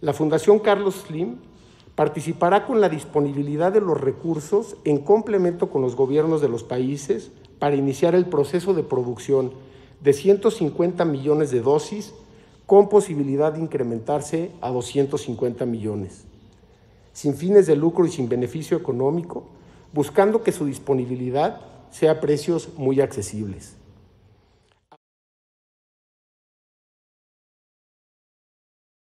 La Fundación Carlos Slim participará con la disponibilidad de los recursos en complemento con los gobiernos de los países para iniciar el proceso de producción de 150 millones de dosis con posibilidad de incrementarse a 250 millones, sin fines de lucro y sin beneficio económico, buscando que su disponibilidad sea a precios muy accesibles.